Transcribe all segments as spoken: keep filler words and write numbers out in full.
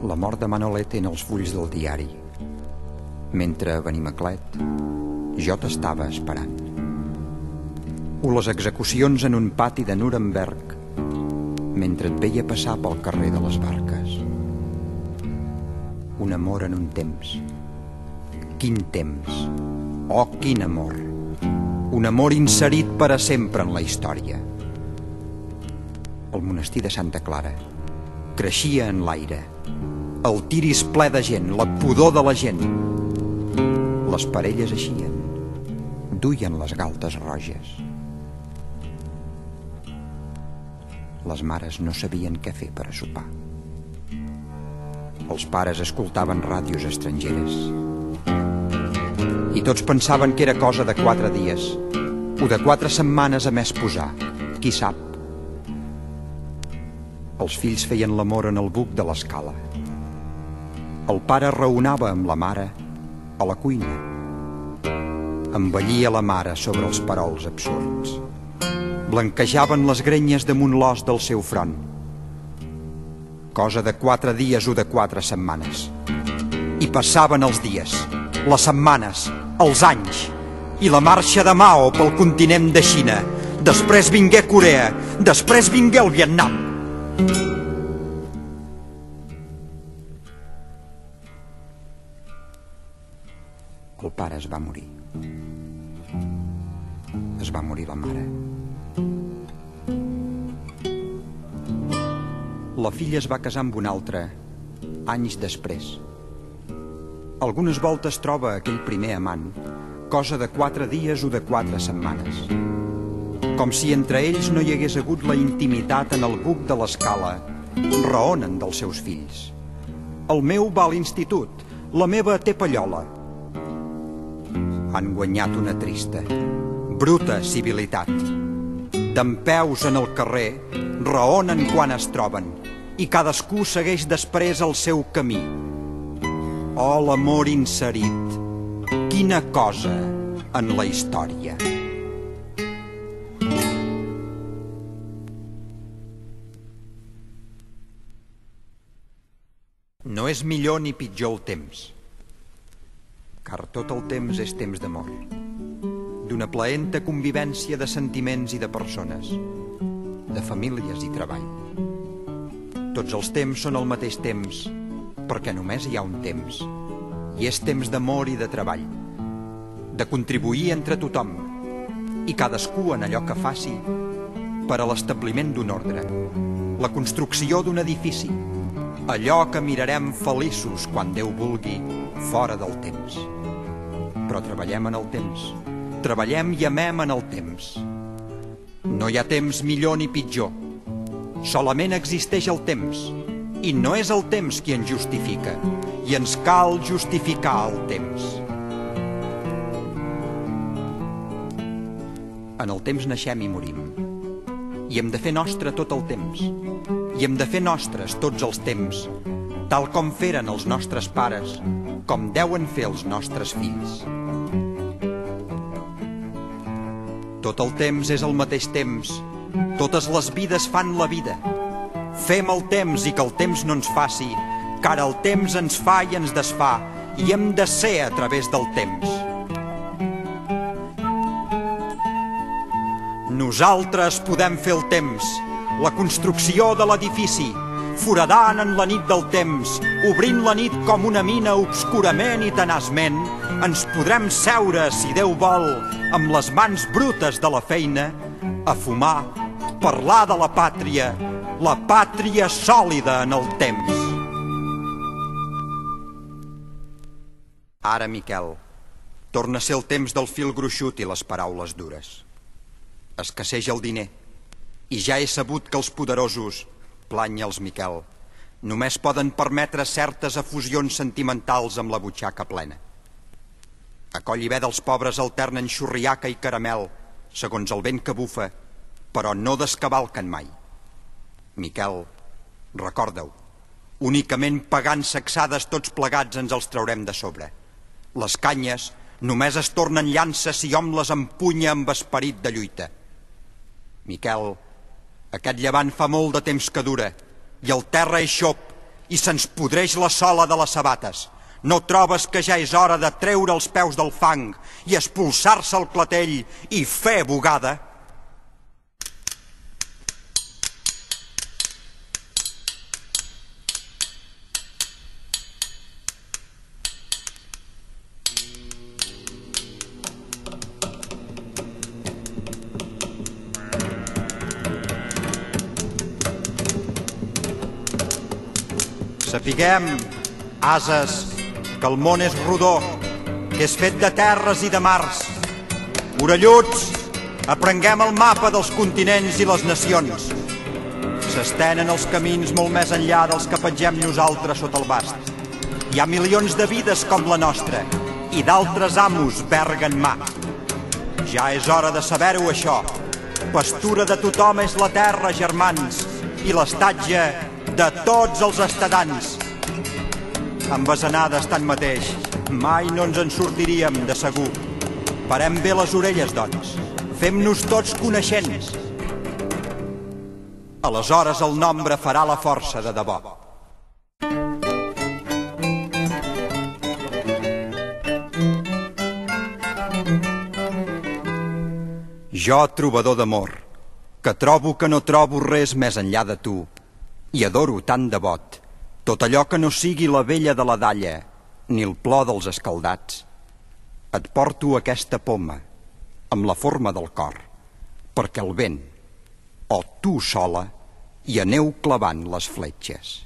La mort de Manolete en els fulls del diari. Mentre a Benimaclet jo t'estava esperant. O les execucions en un pati de Nuremberg mentre et veia passar pel carrer de les Barques. Un amor en un temps. Quin temps! Oh, quin amor! Un amor inserit per a sempre en la història. El monestir de Santa Clara creixia en l'aire. El tiris ple de gent, la pudor de la gent. Les parelles eixien, duien les galtes roges. Les mares no sabien què fer per a sopar. Els pares escoltaven ràdios estrangeres. I tots pensaven que era cosa de quatre dies o de quatre setmanes a més posar, qui sap. Els fills feien l'amor en el buc de l'escala. El pare raonava amb la mare a la cuina. Embellia la mare sobre els perols absurds. Blanquejaven les grenyes damunt l'os del seu front. Cosa de quatre dies o de quatre setmanes. I passaven els dies, les setmanes, els anys, i la marxa de Mao pel continent de Xina. Després vingué Corea, després vingué el Vietnam. El pare es va morir. Es va morir la mare. La filla es va casar amb un altre, anys després. Algunes voltes troba aquell primer amant, cosa de quatre dies o de quatre setmanes. Com si entre ells no hi hagués hagut la intimitat en el buc de l'escala, raonen dels seus fills. El meu va a l'institut, la meva té pallola. Han guanyat una trista, bruta civilitat. Dempeus en el carrer, raonen quan es troben, i cadascú segueix després el seu camí. Oh, l'amor inserit, quina cosa en la història. No és millor ni pitjor el temps, car tot el temps és temps d'amor, d'una plaenta convivència de sentiments i de persones, de famílies i treball. Tots els temps són al mateix temps, perquè només hi ha un temps, i és temps d'amor i de treball, de contribuir entre tothom, i cadascú en allò que faci, per a l'establiment d'un ordre, la construcció d'un edifici, allò que mirarem feliços quan Déu vulgui, fora del temps. Però treballem en el temps, treballem i amem en el temps. No hi ha temps millor ni pitjor, solament existeix el temps, i no és el temps qui ens justifica, i ens cal justificar el temps. En el temps naixem i morim, i hem de fer nostre tot el temps, i hem de fer nostres tots els temps, tal com feren els nostres pares, com deuen fer els nostres fills. Tot el temps és el mateix temps, totes les vides fan la vida. Fem el temps i que el temps no ens faci, car el temps ens fa i ens desfà, i hem de ser a través del temps. Nosaltres podem fer el temps, la construcció de l'edifici, foradant en la nit del temps, obrint la nit com una mina obscurament i tenaçment, ens podrem seure, si Déu vol, amb les mans brutes de la feina, a fumar, parlar de la pàtria, la pàtria sòlida en el temps. Ara, Miquel, torna a ser el temps del fil gruixut i les paraules dures. Escasseja el diner, i ja he sabut que els poderosos, planya els Miquel, només poden permetre certes efusions sentimentals amb la butxaca plena. A coll i ve dels pobres alternen xurriaca i caramel, segons el vent que bufa, però no descavalquen mai. Miquel, recorda-ho, únicament pagant sacsades tots plegats ens els traurem de sobre. Les canyes només es tornen llances si hom les empunya amb esperit de lluita. Miquel, aquest llevant fa molt de temps que dura, i el terra és xop, i se'ns podreix la sola de les sabates. No trobes que ja és hora de treure els peus del fang i expulsar-se el clatell i fer bugada? Sapiguem, ases, que el món és rodó, que és fet de terres i de mars. Orelluts, aprenguem el mapa dels continents i les nacions. S'estenen els camins molt més enllà dels que pengem nosaltres sota el bast. Hi ha milions de vides com la nostra i d'altres amos verga en mà. Ja és hora de saber-ho, això. Pastura de tothom és la terra, germans, i l'estatge de tots els estadants. Amb basanades tanmateix, mai no ens en sortiríem de segur. Parem bé les orelles, doncs. Fem-nos tots coneixents. Aleshores el nombre farà la força de debò. Jo, trobador d'amor, que trobo que no trobo res més enllà de tu, i adoro tan devot tot allò que no sigui la vella de la dalla ni el plor dels escaldats. Et porto aquesta poma amb la forma del cor, perquè el vent o tu sola hi aneu clavant les fletxes.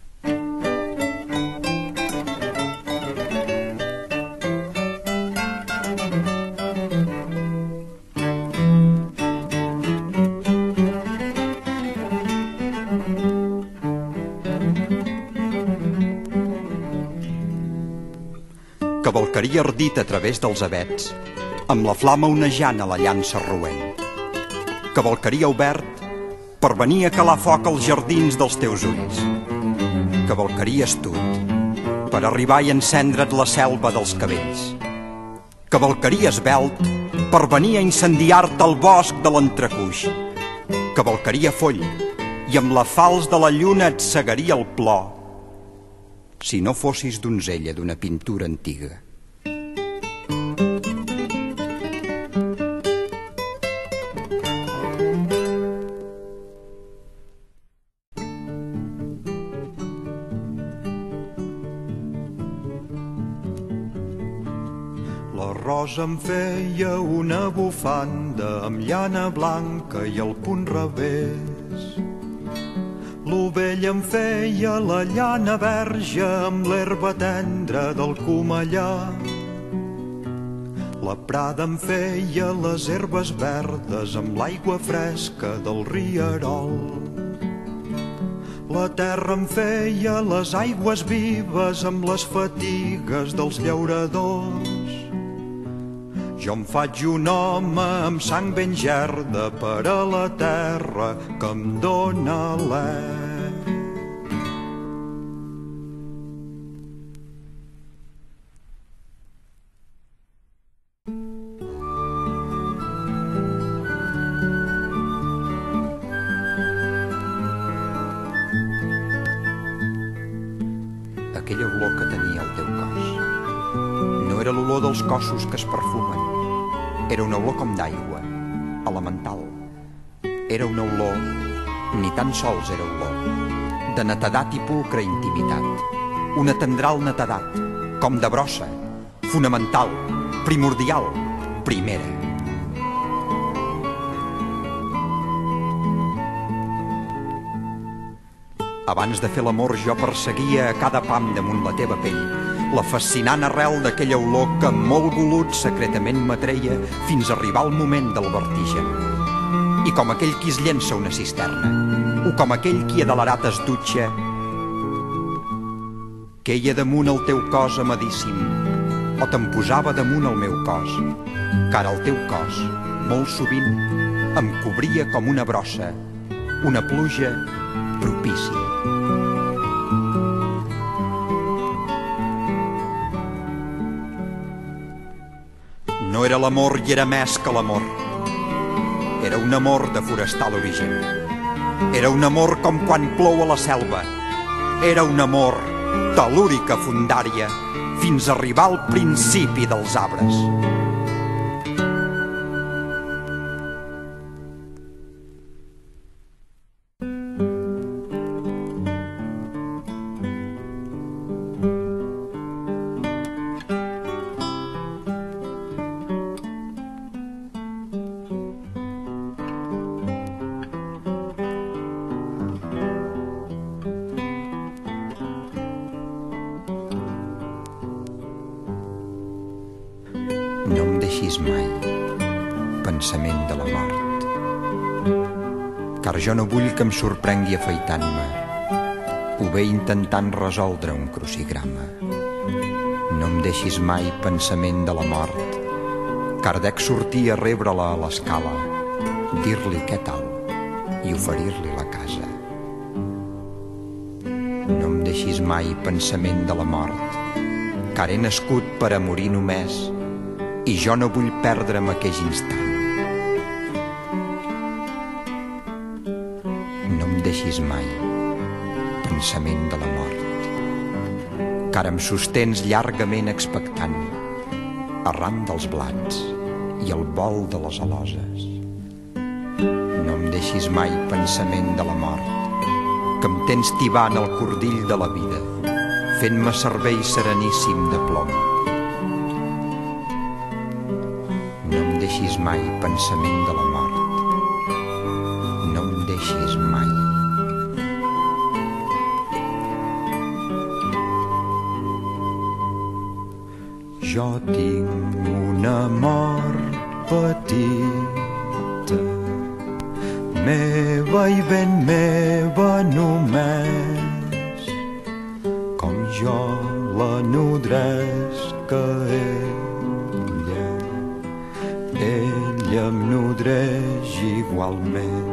Cavalcaria ardit a través dels avets, amb la flama onejant a la llança roent. Cavalcaria obert per venir a calar foc als jardins dels teus ulls. Cavalcaria astut per arribar i encendre't la selva dels cabells. Cavalcaria esvelt per venir a incendiar-te el bosc de l'entrecuix. Cavalcaria foll i amb la falç de la lluna et cegaria el plor, si no fossis donzella d'una pintura antiga. La rosa em feia una bufanda amb llana blanca i el punt revés. L'ovella em feia la llana verge amb l'herba tendra del comellar. La prada em feia les herbes verdes amb l'aigua fresca del rierol. La terra em feia les aigües vives amb les fatigues dels llauradors. Jo em faig un home amb sang ben gerda per a la terra que em dóna alè. Aquella olor que tenia el teu cos no era l'olor dels cossos que es perfumen. Era una olor com d'aigua, elemental. Era una olor, ni tan sols era olor, de netedat i pulcre intimitat. Una tendral netedat, com de brossa, fonamental, primordial, primera. Abans de fer l'amor jo perseguia a cada pam damunt la teva pell la fascinant arrel d'aquella olor que molt golut secretament m'atreia fins a arribar al moment del vertigen. I com aquell qui es llença una cisterna, o com aquell qui adelerat es dutxa, queia damunt el teu cos amadíssim, o te'n posava damunt el meu cos, car el teu cos, molt sovint, em cobria com una brossa, una pluja propícia. No era l'amor i era més que l'amor. Era un amor de forestal origen. Era un amor com quan plou a la selva, era un amor, tel·lúrica fondària, fins a arribar al principi dels arbres. No em deixis mai, pensament de la mort, car jo no vull que em sorprengui afaitant-me o bé intentant resoldre un crucigrama. No em deixis mai, pensament de la mort, car dec sortir a rebre-la a l'escala, dir-li què tal i oferir-li la casa. No em deixis mai, pensament de la mort, car he nascut per a morir només i jo no vull perdre'm aquell instant. No em deixis mai, pensament de la mort, car em sostens llargament expectant, arran dels blats i el vol de les aloses. No em deixis mai, pensament de la mort, que em tens tibant el cordill de la vida, fent-me servei sereníssim de plom. No em deixis mai, pensament de la mort, no em deixis mai. Jo tinc una mort petita, meva i ben meva només, com jo la nodresc que ella, ella em nodreix igualment.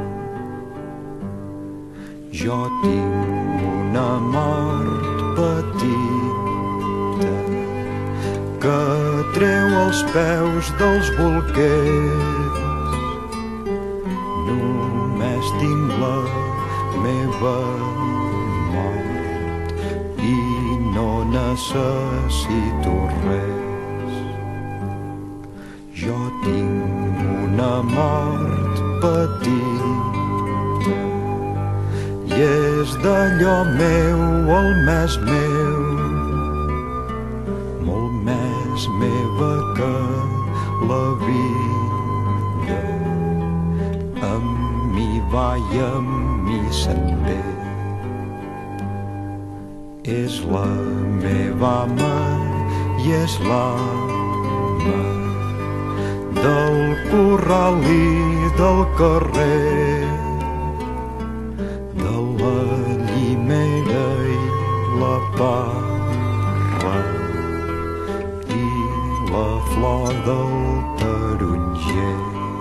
Jo tinc una mort petita que treu els peus dels bolquers. Només tinc la meva mort i no necessito res. Jo tinc una mort petita i és d'allò meu el més meu, molt més meva que la vida. Amb mi va i amb mi se'n ve. És la meva mà i és l'ama del corral i del carrer, de la llimera i la parra i la flor del taronger.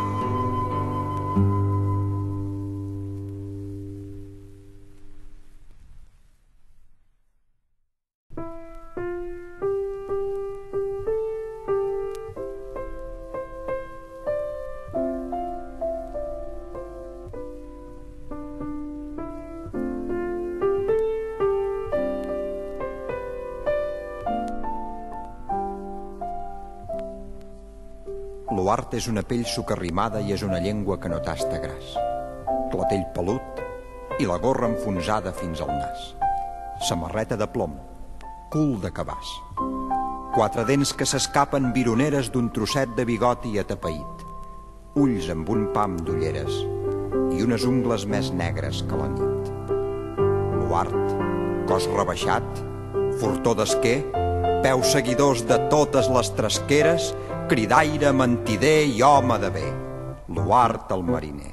L'Uart és una pell socarrimada i és una llengua que no tasta gras. Clatell pelut i la gorra enfonsada fins al nas. Samarreta de plom, cul de cabàs. Quatre dents que s'escapen vironeres d'un trosset de bigoti atapeït. Ulls amb un pam d'ulleres i unes ungles més negres que la nit. L'Uart, cos rebaixat, fortó d'esquer, peus seguidors de totes les tresqueres, cridaire, mentider i home de bé, l'Uart el mariner.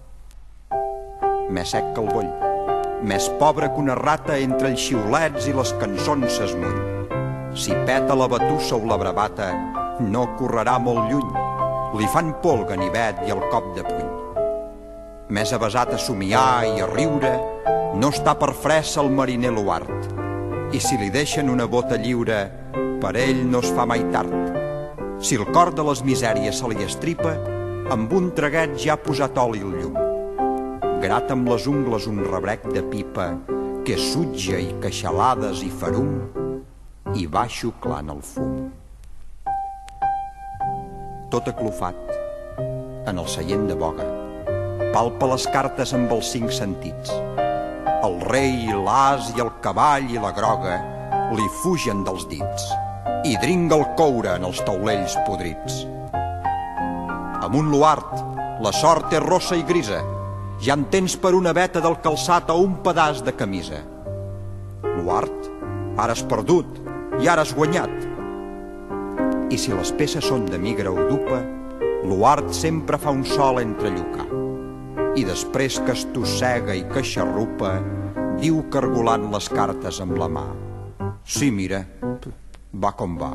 Més sec que el boll, més pobre que una rata entre els xiulets i les cançons s'esmuny. Si peta la batussa o la bravata, no correrà molt lluny, li fan por el ganivet i el cop de puny. Més avesat a somiar i a riure, no està per fressa el mariner l'Uart, i si li deixen una bota lliure, per ell no es fa mai tard. Si el cor de les misèries se li estripa, amb un traguet ja ha posat oli al llum. Grata amb les ungles un rebrec de pipa que sutja i queixalades i ferum, i va xuclant el fum. Tot aclofat, en el seient de boga, palpa les cartes amb els cinc sentits. El rei, l'as i el cavall i la groga li fugen dels dits i dringa el coure en els taulells podrits. Amunt Luart, la sort és rossa i grisa, ja en tens per una veta del calçat o un pedaç de camisa. Luart, ara has perdut i ara has guanyat. I si les peces són de migra o dupa, Luart sempre fa un sol entrellocar. I després que estossega i que xarrupa, diu cargolant les cartes amb la mà: sí, mira, va com va.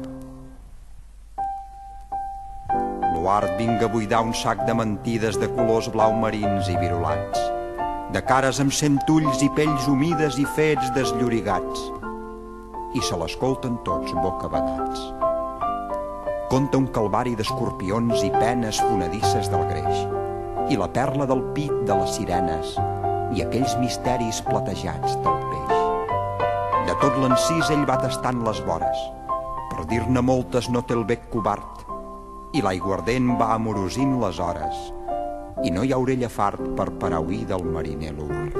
Luart vinga a buidar un sac de mentides de colors blau marins i virolats, de cares amb cent ulls i pells humides i fets deslllorigats, i se l'escolten tots bocabadats. Conta un calvari d'escorpions i penes fonedisses del greix, i la perla del pit de les sirenes, i aquells misteris platejats del peix. De tot l'encís ell va tastant les vores, per dir-ne moltes no té el bec covard, i l'aiguardent va amorosint les hores, i no hi ha orella fart per parauir del mariner Luart.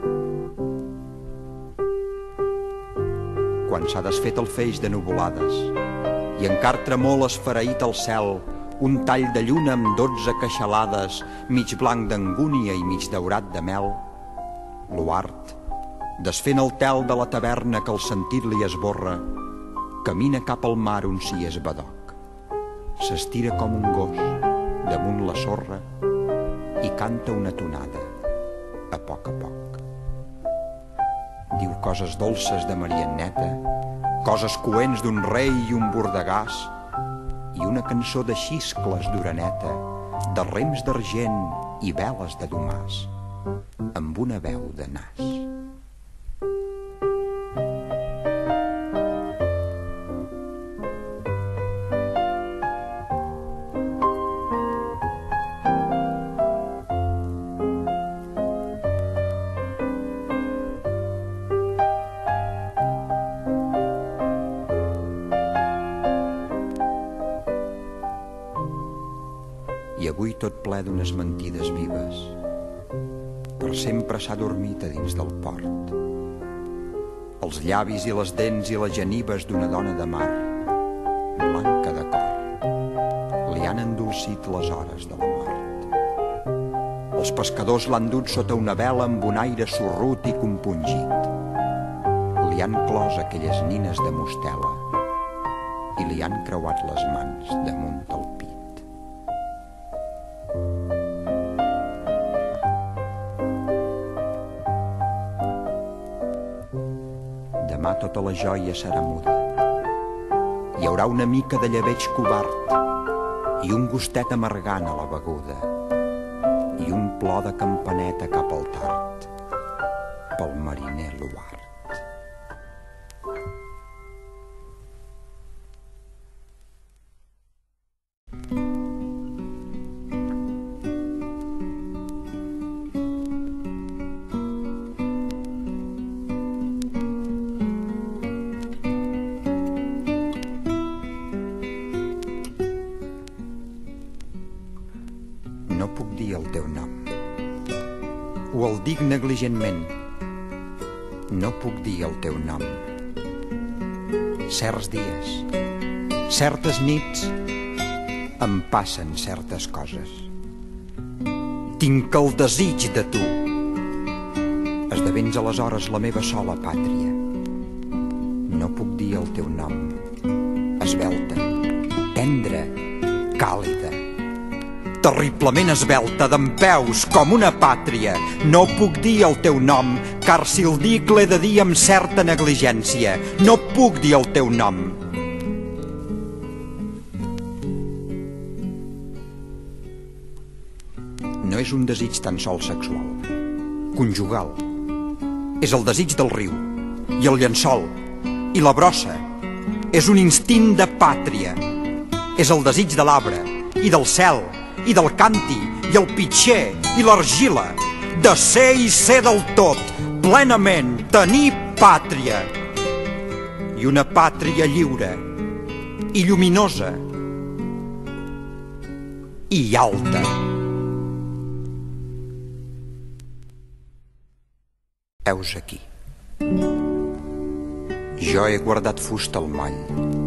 Quan s'ha desfet el feix de nuvolades i encara tremol esfereït al cel un tall de lluna amb dotze queixalades, mig blanc d'angúnia i mig daurat de mel, Luart, desfent el tel de la taverna que el sentit li esborra, camina cap al mar on s'hi és badoc. S'estira com un gos damunt la sorra i canta una tonada a poc a poc. Diu coses dolces de Marianneta, coses coents d'un rei i un bordegàs, i una cançó de xiscles d'oreneta, de rems d'argent i veles de domàs, amb una veu de nas. I avui tot ple d'unes mentides vives, per sempre s'ha dormit a dins del port. Els llavis i les dents i les genives d'una dona de mar, blanca de cor, li han endolcit les hores de la mort. Els pescadors l'han dut sota una vela amb un aire sorrut i compungit. Li han clos aquelles nines de mostela i li han creuat les mans damunt el pit. Demà tota la joia serà muda. Hi haurà una mica de llebeig covard i un gustet amargant a la beguda i un plor de campaneta cap al tard pel mariner Luart. No puc dir el teu nom, o el dic negligentment. No puc dir el teu nom. Certs dies, certes nits, em passen certes coses. Tinc el desig de tu. Esdevens aleshores la meva sola pàtria. No puc dir el teu nom. Esvelta, tendra, càlida, terriblement esvelta, dempeus, com una pàtria. No puc dir el teu nom, car si el dic l'he de dir amb certa negligència. No puc dir el teu nom. No és un desig tan sols sexual, conjugal. És el desig del riu, i el llençol, i la brossa. És un instint de pàtria. És el desig de l'arbre, i del cel, i del canti, i el pitxer, i l'argila, de ser i ser del tot, plenament, tenir pàtria, i una pàtria lliure, i lluminosa, i alta. Heus aquí. Jo he guardat fusta al moll.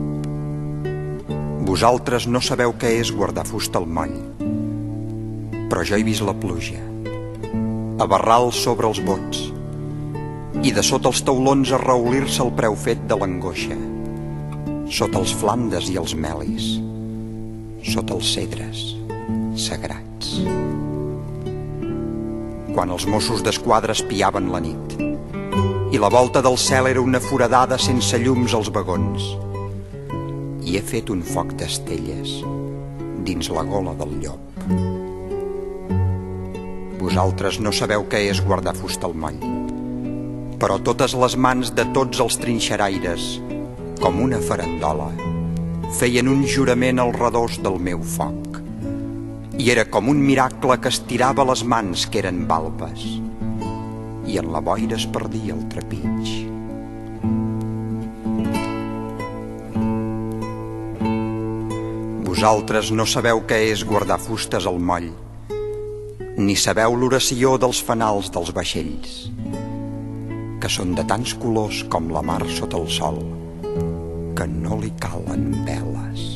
Vosaltres no sabeu què és guardar fusta al moll, però jo he vist la pluja, a barral sobre els bots, i de sota els taulons a reolir-se el preu fet de l'angoixa, sota els flandes i els melis, sota els cedres sagrats. Quan els Mossos d'Esquadra espiaven la nit, i la volta del cel era una foradada sense llums als vagons, i he fet un foc d'estelles dins la gola del llop. Vosaltres no sabeu què és guardar fusta al moll, però totes les mans de tots els trinxeraires, com una farandola, feien un jurament al redós del meu foc, i era com un miracle que estirava les mans que eren balbes, i en la boira es perdia el trepig. Vosaltres no sabeu què és guardar fustes al moll, ni sabeu l'oració dels fanals dels vaixells, que són de tants colors com la mar sota el sol, que no li calen veles.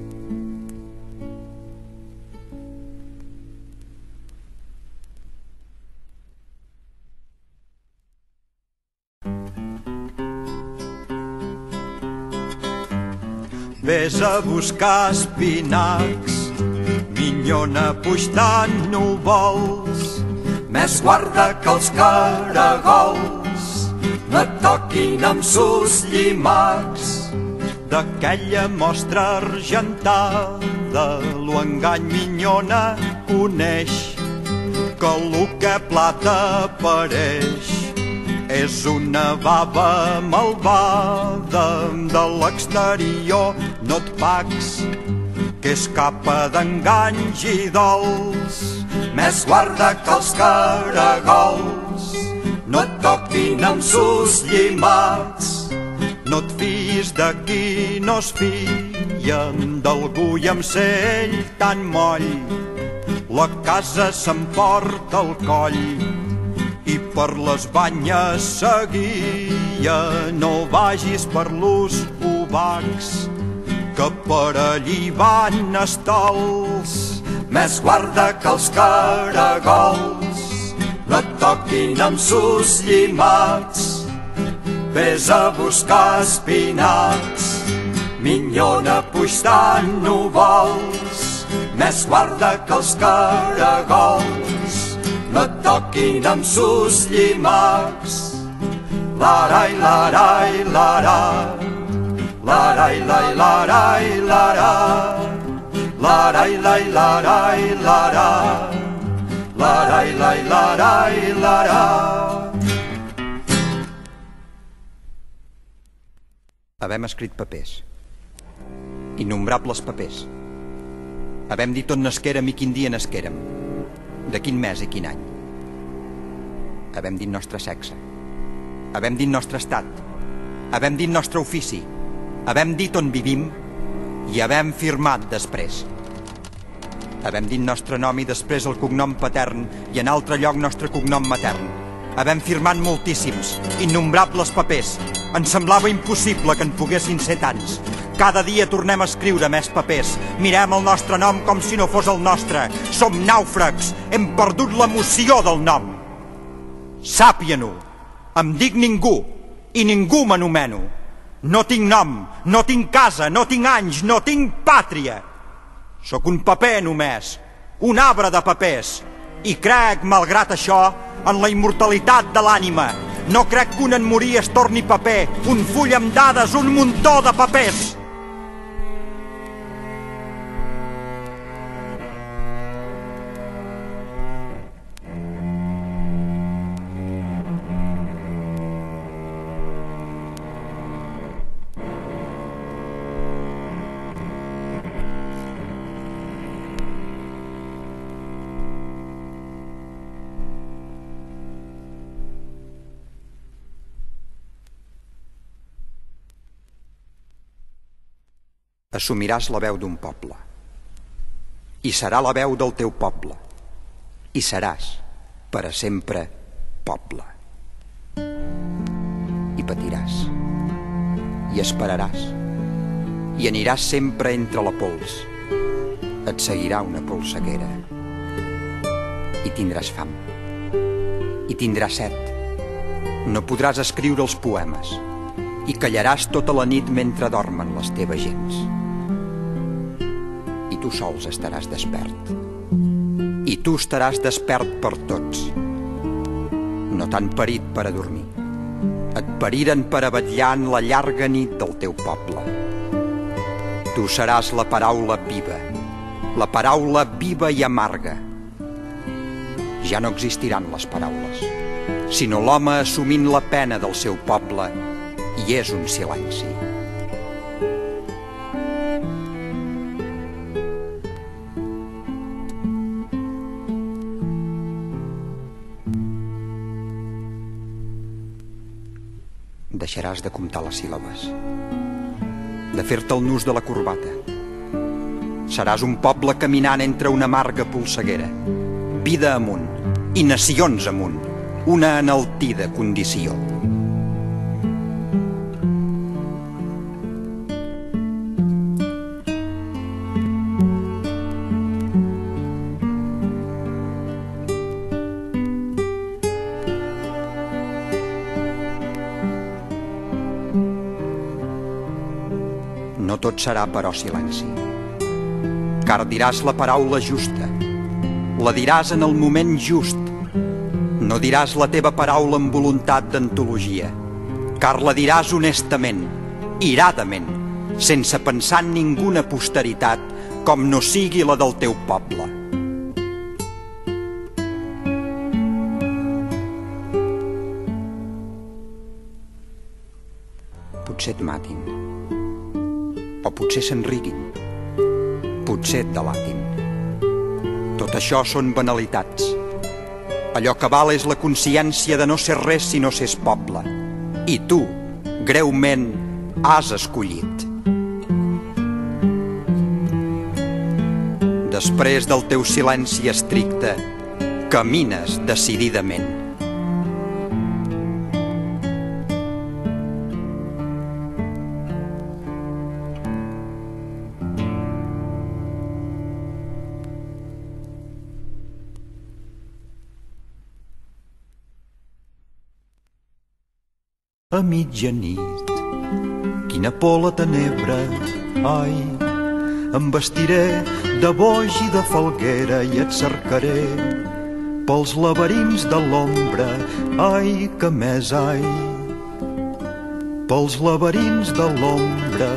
Ves a buscar espinacs, minyona puixtant núvols, més guarda que els caragols no et toquin amb sus llimacs. D'aquella mostra argentada l'engany minyona coneix, que el que plata pareix és una baba malvada. De l'exterior no et pacs, que és capa d'enganys i dols, més guarda que els caragols no et toquin amb sus llimacs. No et fiïs de qui no es fia, d'algú i amb sell tan moll, la casa s'emporta el coll, i per les banyes seguia. No vagis per l'ús obacs, que per allí van estols, més guarda que els caragols no et toquin amb sus llimacs. Ves a buscar espinacs, minyona puixtant núvols, més guarda que els caragols no et toquin amb sus llimacs. Larai, larai, lara, larai, lai, larai, lara, larai, lai, larai, lara, larai, lai, larai, lara. Havem escrit papers, innombrables papers. Havem dit on nasquérem i quin dia nasquérem, de quin mes i quin any. Havem dit nostre sexe, havem dit nostre estat, havem dit nostre ofici, havem dit on vivim i havem firmat després. Havem dit nostre nom i després el cognom patern i en altre lloc nostre cognom matern. Havem firmat moltíssims, innombrables papers. Ens semblava impossible que en poguessin ser tants. Cada dia tornem a escriure més papers. Mirem el nostre nom com si no fos el nostre. Som nàufrags, hem perdut l'emoció del nom. Sàpia-ho, em dic ningú i ningú m'anomeno. No tinc nom, no tinc casa, no tinc anys, no tinc pàtria. Sóc un paper només, un arbre de papers. I crec, malgrat això, en la immortalitat de l'ànima. No crec que un en morir es torni paper, un full amb dades, un muntó de papers. assumiràs la veu d'un poble. I serà la veu del teu poble. I seràs, per a sempre, poble. I patiràs. I esperaràs. I aniràs sempre entre la pols. Et seguirà una polseguera. I tindràs fam. I tindràs set. No podràs escriure els poemes. I callaràs tota la nit mentre dormen les teves gens. I tu sols estaràs despert. I tu estaràs despert per tots. No t'han parit per a dormir. Et pariren per a vetllar en la llarga nit del teu poble. Tu seràs la paraula viva, la paraula viva i amarga. Ja no existiran les paraules, sinó l'home assumint la pena del seu poble, i és un silenci. Deixaràs de comptar les síl·labes, de fer-te el nus de la corbata. Seràs un poble caminant entre una amarga polseguera, vida amunt i nacions amunt, una enaltida condició. No tot serà, però, silenci. Car diràs la paraula justa. La diràs en el moment just. No diràs la teva paraula amb voluntat d'antologia, car la diràs honestament, iradament, sense pensar en ninguna posteritat, com no sigui la del teu poble. Potser et matin, o potser se'n riguin, potser et delatin. Tot això són banalitats. Allò que val és la consciència de no ser res si no s'és poble. I tu, greument, has escollit. Després del teu silenci estricte, camines decididament. A mitjanit, quina por la tenebra, ai, em vestiré de boix i de falguera i et cercaré pels laberints de l'ombra, ai, que més, ai, pels laberints de l'ombra,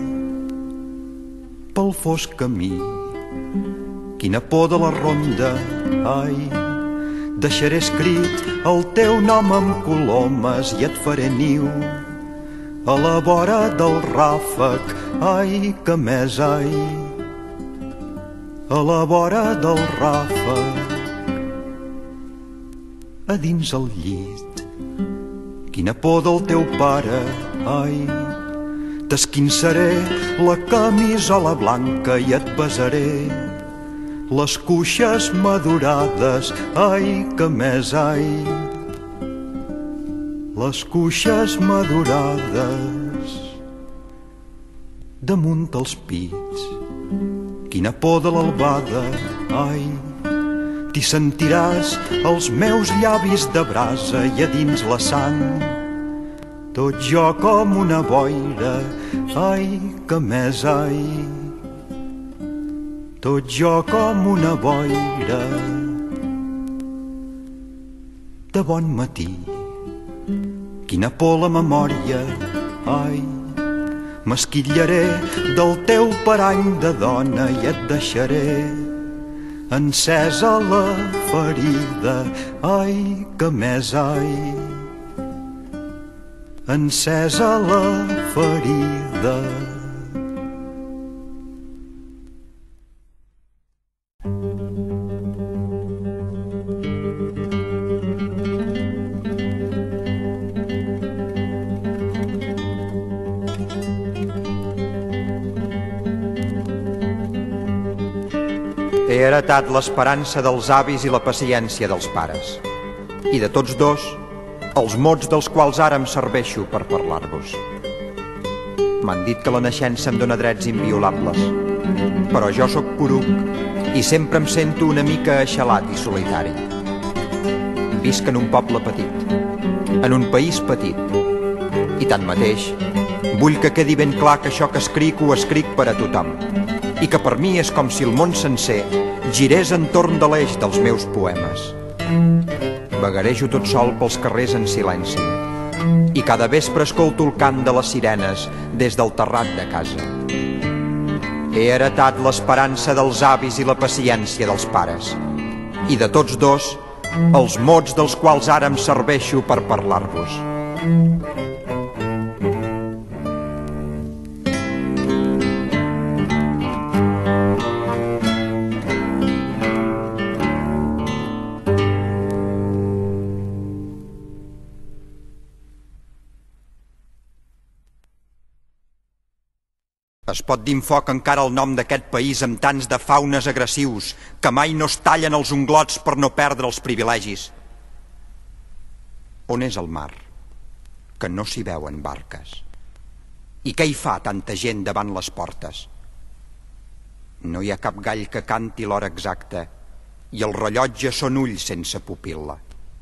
pel fosc camí, quina por de la ronda, ai, deixaré escrit el teu nom amb colomes i et faré niu a la vora del ràfec, ai, que més, ai, a la vora del ràfec. A dins el llit, quina por del teu pare, ai, t'esquinçaré la camisola blanca i et besaré les cuixes madurades, ai, que més, ai, les cuixes madurades damunt els pits, quina por de l'albada, ai, t'hi sentiràs els meus llavis de brasa i a dins la sang, tot jo com una boira, ai, que més, ai, tot jo com una boira. De bon matí, quina por la memòria, ai, m'esquitllaré del teu parany de dona i et deixaré encesa la ferida, ai, que més, ai, encesa la ferida. heretat l'esperança dels avis i la paciència dels pares. I de tots dos, els mots dels quals ara em serveixo per parlar-vos. M'han dit que la naixença em dóna drets inviolables, però jo sóc poruc i sempre em sento una mica aixalat i solitari. Visc en un poble petit, en un país petit, i tanmateix vull que quedi ben clar que això que escric ho escric per a tothom, i que per mi és com si el món sencer girés entorn de l'eix dels meus poemes. Vagarejo tot sol pels carrers en silenci, i cada vespre escolto el cant de les sirenes des del terrat de casa. He heretat l'esperança dels avis i la paciència dels pares, i de tots dos, els mots dels quals ara em serveixo per parlar-vos. Es pot dir amb foc encara el nom d'aquest país amb tants de faunes agressius que mai no es tallen els unglots per no perdre els privilegis. On és el mar? Que no s'hi veuen barques. I què hi fa tanta gent davant les portes? No hi ha cap gall que canti l'hora exacta i el rellotge són ulls sense pupil·la.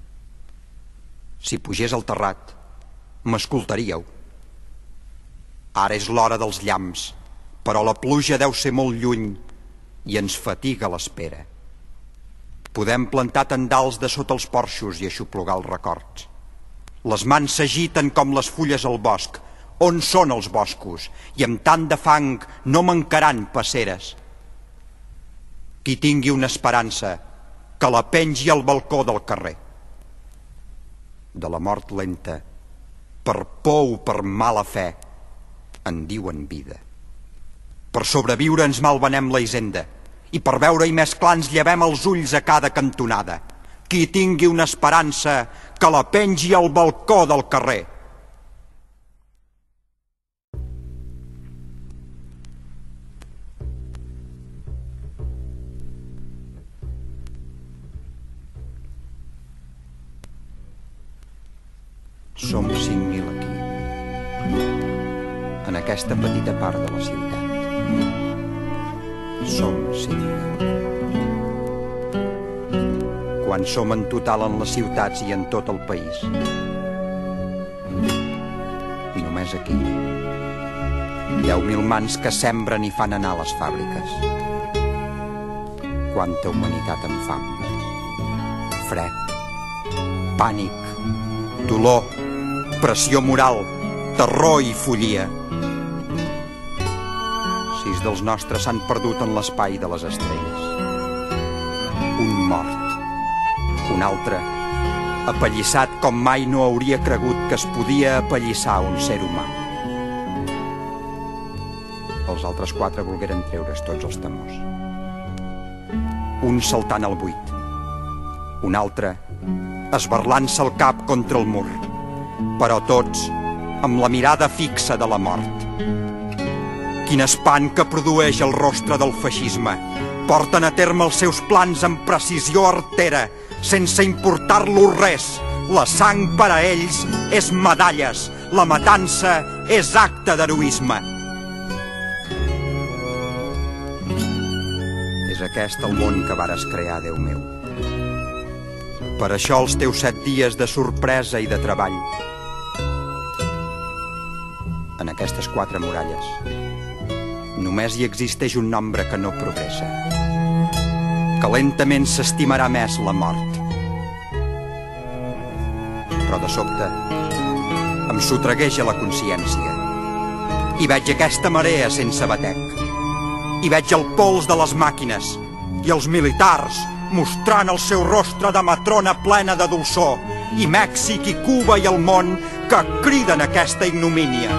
Si pugés al terrat, m'escoltaríeu. Ara és l'hora dels llamps, però la pluja deu ser molt lluny i ens fatiga l'espera. Podem plantar tendals de sota els porxos i aixoplugar els records. Les mans s'agiten com les fulles al bosc. On són els boscos? I amb tant de fang no mancaran passeres. Qui tingui una esperança, que la pengi al balcó del carrer. De la mort lenta, per por o per mala fe, en diuen vida. Per sobreviure ens malvenem la hisenda i per veure-hi més clar ens llevem els ulls a cada cantonada. Qui tingui una esperança, que la pengi al balcó del carrer. Som cinc mil aquí, en aquesta petita part de la ciutat. Som cinc mil. Quan som en total en les ciutats i en tot el país? Només aquí. Deu mil mans que sembren i fan anar les fàbriques. Quanta humanitat amb fam. Fred, pànic, dolor, pressió moral, terror i follia. Sis dels nostres s'han perdut en l'espai de les estrelles. Un mort. Un altre, apallissat com mai no hauria cregut que es podia apallissar un ser humà. Els altres quatre volgueren treure's tots els temors. Un saltant al buit. Un altre, esberlant-se el cap contra el mur. Però tots, amb la mirada fixa de la mort. Quin espant que produeix el rostre del feixisme. Porten a terme els seus plans amb precisió artera, sense importar-los res. La sang per a ells és medalles, la matança és acte d'heroisme. És aquest el món que vares crear, Déu meu. Per això els teus set dies de sorpresa i de treball. En aquestes quatre muralles només hi existeix un nombre que no progressa, que lentament s'estimarà més la mort. Però de sobte em sotragueja la consciència i veig aquesta marea sense batec, i veig el pols de les màquines i els militars mostrant el seu rostre de matrona plena de dolçor, i Mèxic i Cuba i el món que criden aquesta ignomínia.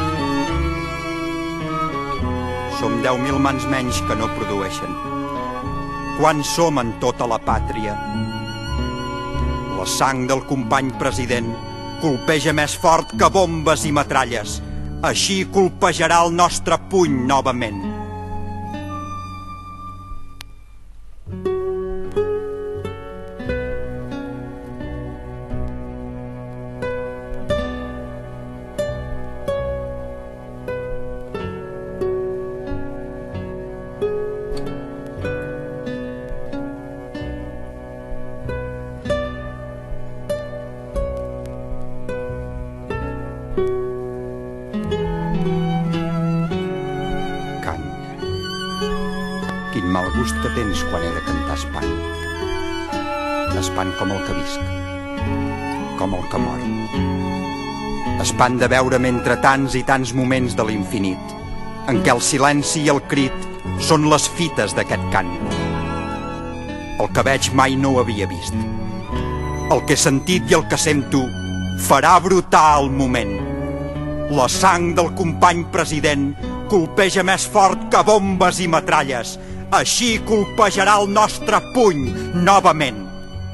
Som deu mil mans menys que no produeixen. Quants som en tota la pàtria? La sang del company president colpeja més fort que bombes i metralles. Així colpejarà el nostre puny novament. gust que tens quan he de cantar espant. Espant com el que visc, com el que mor. Espant de veure'm entre tants i tants moments de l'infinit, en què el silenci i el crit són les fites d'aquest cant. El que veig mai no ho havia vist. El que he sentit i el que sento farà brotar el moment. La sang del company president colpeja més fort que bombes i metralles. Així colpejarà el nostre puny novament.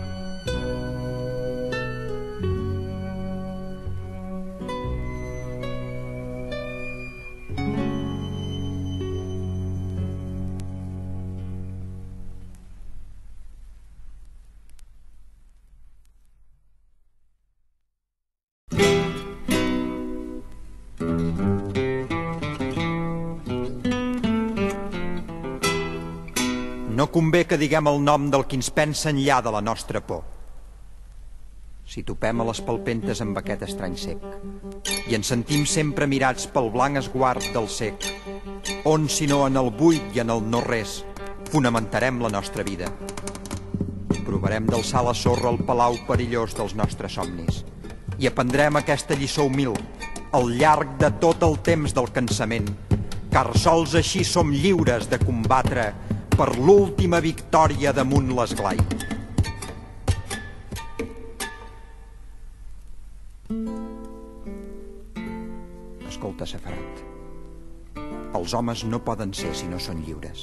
No convé que diguem el nom del qui ens pensa enllà de la nostra por. Si topem a les palpentes amb aquest estrany cec i ens sentim sempre mirats pel blanc esguard del cec, on, si no en el buit i en el no-res, fonamentarem la nostra vida. Provarem d'alçar la sorra al palau perillós dels nostres somnis i aprendrem aquesta lliçó humil al llarg de tot el temps del cansament, car sols així som lliures de combatre per l'última victòria damunt l'esglai. Escolta, Safarat, els homes no poden ser si no són lliures.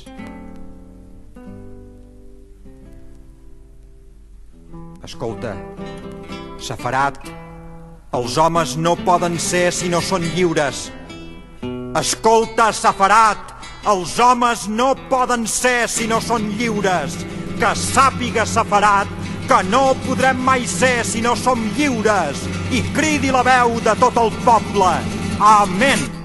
Escolta, Safarat, els homes no poden ser si no són lliures. Escolta, Safarat, els homes no poden ser si no són lliures. Que sàpiga, Safarat, que no podrem mai ser si no som lliures. I cridi la veu de tot el poble. Amén.